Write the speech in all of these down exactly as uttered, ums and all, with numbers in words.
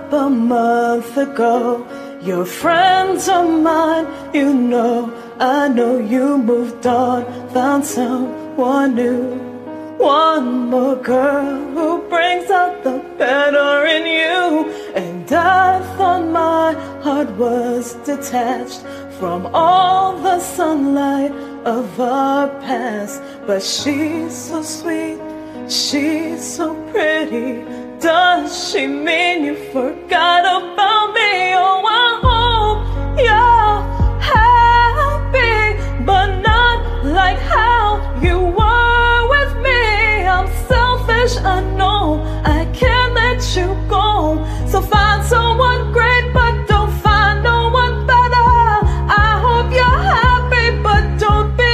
up a month ago. Your friends are mine, you know. I know you moved on, found someone new. One more girl who brings out the better in you. And I thought my heart was detached from all the sunlight of our past. But she's so sweet, she's so pretty. Does she mean you forgot about me? Oh, I hope you're happy, but not like how you were with me. I'm selfish, I know, I can't let you go. So find someone great, but don't find no one better. I hope you're happy, but don't be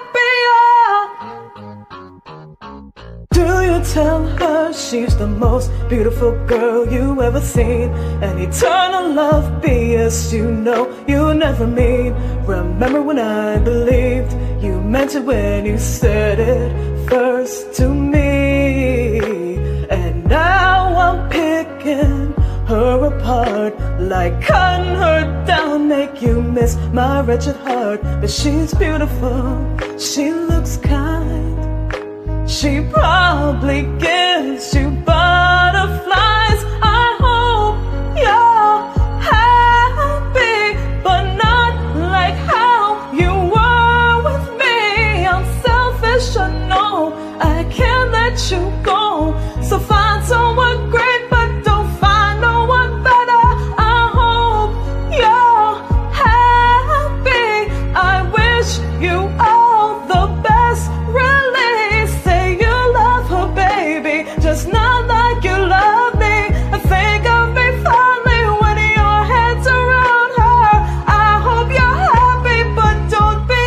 happier. Do you tell her she's the most beautiful girl you ever seen? An eternal love B S you know you never mean. Remember when I believed you meant it when you said it first to me. And now I'm picking her apart, like cutting her down, make you miss my wretched heart. But she's beautiful, she looks kind, she probably gives you butterflies. I hope you're happy, but not like how you were with me. I'm selfish, I know, I can't let you go. So find someone great, but don't find no one better. I hope you're happy, I wish you all the best. Really say you love her, baby, just not like you love me. I think of me fondly when your head's around her. I hope you're happy, but don't be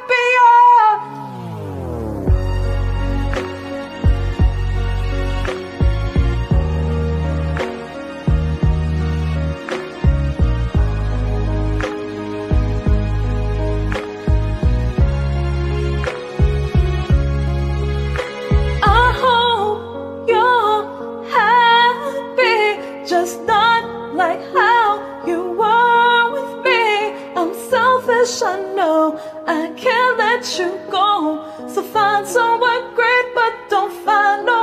I hope you're happy, just not like how you were with me. I'm selfish, I know, I can't let you go. So find someone great, but don't find no